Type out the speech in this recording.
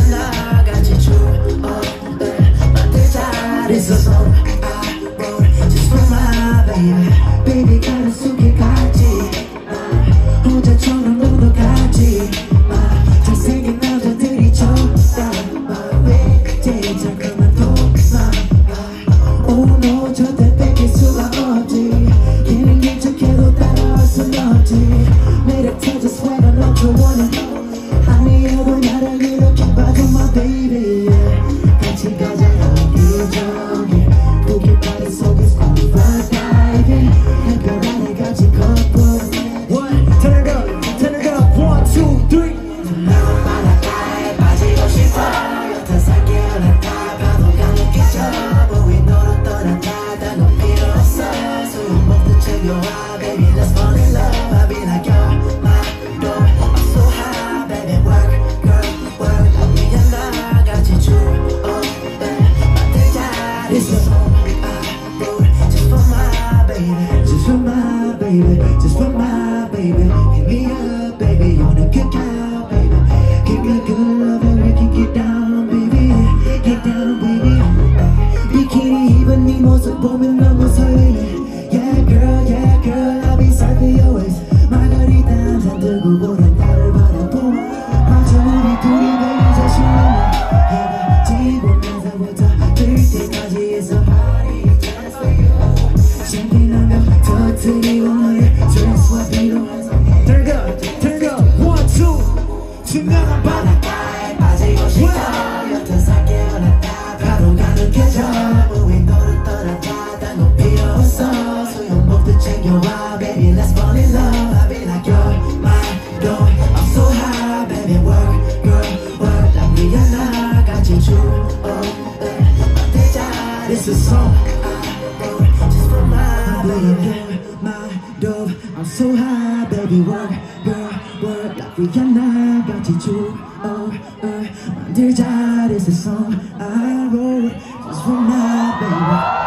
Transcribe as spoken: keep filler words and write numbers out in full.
나같이 추억을 만들자. This is a song I wrote just for my baby. Baby 가는 속에 같이 혼자처럼 너도 같이 잘생긴 남자들이 좋다. 제일 착한 도마. Oh no 절대 뺏길 수가 없지. 걔는 괜찮게도 따라올 순 없지. 매력 터져 swagger 넘쳐 원해. 아니어도 나를 이렇게 봐줘 my baby. 같이 가자 여기저기. 고깃바리 속에 scuba diving. 햇별 아래 같이 걷고. One, turn it up, turn it up, one, two, three. 난 바닷가에 빠지고 싶어. 여태 살게 올랐다 파도가 느껴져. But we 너를 떠났다 다 넌 필요 없어. 소용없는 챙겨와 baby let's fall in love. I be like you're my door. I'm so high baby work girl work. 난 위한 나같이 추억을 만들자. This is a song I wrote just for my baby. Just for my baby. Just for my baby. Hit me up baby on a good count baby. Give me good love and we can get down baby. Get down baby. 비키니 입은 네 모습 보면 너무 설레네. Yeah girl yeah girl I'll be side for your waist. 마가리타 한잔 들고 보는 달을 바라보며 마저 우리 둘이 매일 자신만해. 해가 지고 나서부터 뜰 때까지 해서 party just for you. 신기하면 터뜨리고 너의 드레스와 필요해서. Turn it up, turn it up, one, two. 투명한 바닷가에 빠지고 싶어. 여태 살게 원했다 파도가 느껴져. 우리 너를 떠났다 다 넌 필요 없어. 소용없듯 챙겨와 baby let's fall in love. I be like you're my door. I'm so high baby work girl work. 난 위한 나같이 추억을 만들자. This is a song I wrote just for my baby. You're my dove. I'm so high baby work girl work. 난 위한 나같이 추억을 만들자. This is a song I wrote just for my baby.